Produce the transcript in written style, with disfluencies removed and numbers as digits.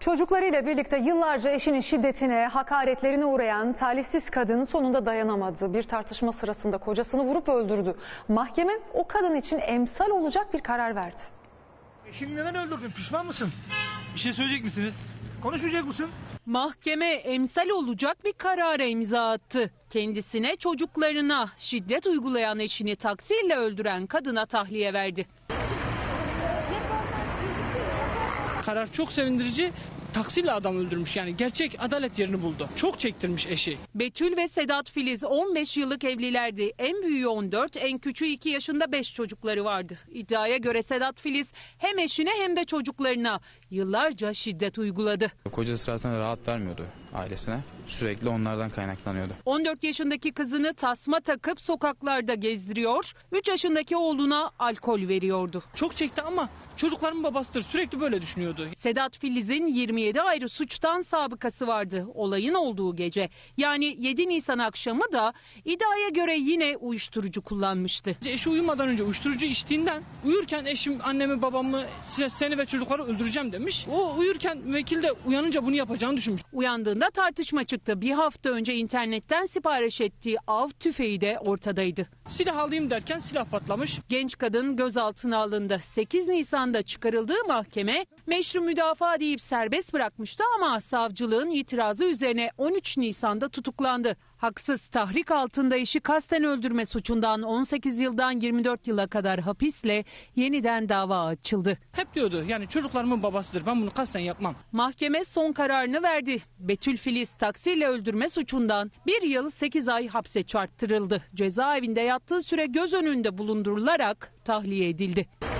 Çocuklarıyla birlikte yıllarca eşinin şiddetine, hakaretlerine uğrayan talihsiz kadın sonunda dayanamadı. Bir tartışma sırasında kocasını vurup öldürdü. Mahkeme o kadın için emsal olacak bir karar verdi. Eşini neden öldürdün? Pişman mısın? Bir şey söyleyecek misiniz? Konuşmayacak mısın? Mahkeme emsal olacak bir karara imza attı. Kendisine, çocuklarına şiddet uygulayan eşini taksiyle öldüren kadına tahliye verdi. Karar çok sevindirici. Taksiyle adam öldürmüş, yani gerçek adalet yerini buldu. Çok çektirmiş eşi. Betül ve Sedat Filiz 15 yıllık evlilerdi. En büyüğü 14, en küçüğü 2 yaşında 5 çocukları vardı. İddiaya göre Sedat Filiz hem eşine hem de çocuklarına yıllarca şiddet uyguladı. Kocası sırasında rahat vermiyordu ailesine. Sürekli onlardan kaynaklanıyordu. 14 yaşındaki kızını tasma takıp sokaklarda gezdiriyor, 3 yaşındaki oğluna alkol veriyordu. Çok çekti ama çocukların babasıdır, sürekli böyle düşünüyordu. Sedat Filiz'in 27 ayrı suçtan sabıkası vardı olayın olduğu gece. Yani 7 Nisan akşamı da iddiaya göre yine uyuşturucu kullanmıştı. Eşi uyumadan önce uyuşturucu içtiğinden, uyurken eşim annemi babamı seni ve çocukları öldüreceğim demiş. O uyurken vekil de uyanınca bunu yapacağını düşünmüş. Uyandığında tartışma çıktı. Bir hafta önce internetten sipariş ettiği av tüfeği de ortadaydı. Silah alayım derken silah patlamış. Genç kadın gözaltına alındı. 8 Nisan'da çıkarıldığı mahkeme meşru müdafaa deyip serbest bırakmıştı ama savcılığın itirazı üzerine 13 Nisan'da tutuklandı. Haksız tahrik altında eşi kasten öldürme suçundan 18 yıldan 24 yıla kadar hapisle yeniden dava açıldı. Hep diyordu, yani çocuklarımın babasıdır, ben bunu kasten yapmam. Mahkeme son kararını verdi. Betül Filiz taksiyle öldürme suçundan 1 yıl 8 ay hapse çarptırıldı. Cezaevinde yattığı süre göz önünde bulundurularak tahliye edildi.